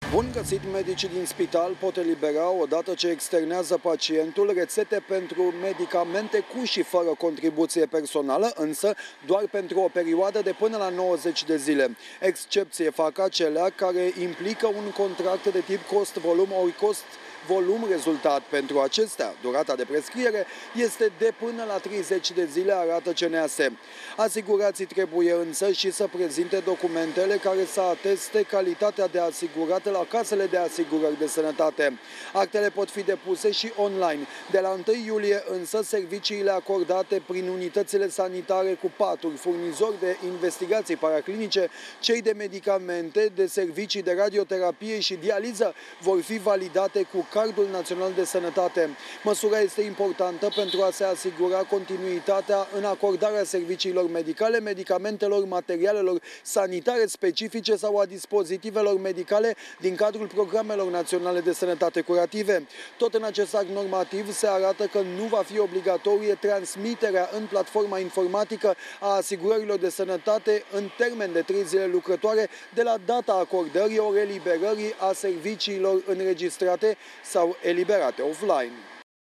Bun găsit! Medicii din spital pot elibera, odată ce externează pacientul, rețete pentru medicamente cu și fără contribuție personală, însă doar pentru o perioadă de până la 90 de zile. Excepție fac acelea care implică un contract de tip cost-volum ori cost-volum rezultat. Pentru acestea, durata de prescriere este de până la 30 de zile, arată CNAS. Asigurații trebuie însă și să prezinte documentele care să ateste calitatea de asigurat la casele de asigurări de sănătate. Actele pot fi depuse și online. De la 1 iulie însă, serviciile acordate prin unitățile sanitare cu paturi, furnizori de investigații paraclinice, cei de medicamente, de servicii de radioterapie și dializă vor fi validate cu Cardul Național de Sănătate. Măsura este importantă pentru a se asigura continuitatea în acordarea serviciilor medicale, medicamentelor, materialelor sanitare specifice sau a dispozitivelor medicale din cadrul programelor naționale de sănătate curative. Tot în acest act normativ se arată că nu va fi obligatorie transmiterea în platforma informatică a asigurărilor de sănătate în termen de 3 zile lucrătoare de la data acordării ori eliberării a serviciilor înregistrate sau eliberate offline.